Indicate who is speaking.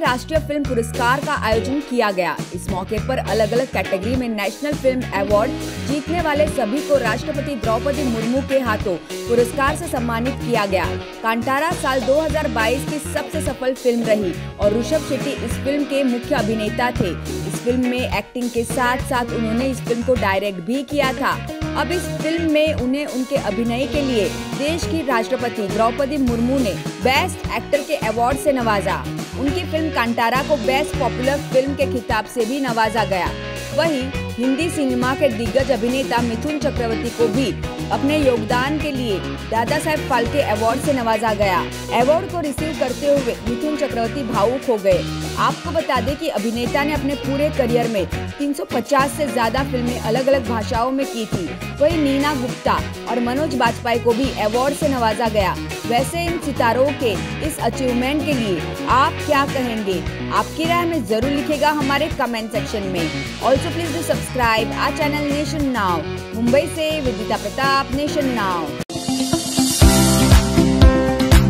Speaker 1: राष्ट्रीय फिल्म पुरस्कार का आयोजन किया गया। इस मौके पर अलग अलग कैटेगरी में नेशनल फिल्म अवार्ड जीतने वाले सभी को राष्ट्रपति द्रौपदी मुर्मू के हाथों पुरस्कार से सम्मानित किया गया। कांतारा साल 2022 की सबसे सफल फिल्म रही और ऋषभ शेट्टी इस फिल्म के मुख्य अभिनेता थे। इस फिल्म में एक्टिंग के साथ साथ उन्होंने इस फिल्म को डायरेक्ट भी किया था। अब इस फिल्म में उन्हें उनके अभिनय के लिए देश की राष्ट्रपति द्रौपदी मुर्मू ने बेस्ट एक्टर के अवार्ड से नवाजा। उनकी फिल्म कांतारा को बेस्ट पॉपुलर फिल्म के खिताब से भी नवाजा गया। वहीं हिंदी सिनेमा के दिग्गज अभिनेता मिथुन चक्रवर्ती को भी अपने योगदान के लिए दादा साहेब फाल्के अवार्ड से नवाजा गया। अवार्ड को रिसीव करते हुए मिथुन चक्रवर्ती भावुक हो गए। आपको बता दें कि अभिनेता ने अपने पूरे करियर में 350 से ज्यादा फिल्में अलग अलग भाषाओं में की थी। वहीं नीना गुप्ता और मनोज बाजपेयी को भी अवार्ड से नवाजा गया। वैसे इन सितारों के इस अचीवमेंट के लिए आप क्या कहेंगे? आपकी राय में जरूर लिखेगा हमारे कमेंट सेक्शन में। Also please do subscribe our channel nation now. Mumbai से विदिता प्रताप, नेशन नाउ।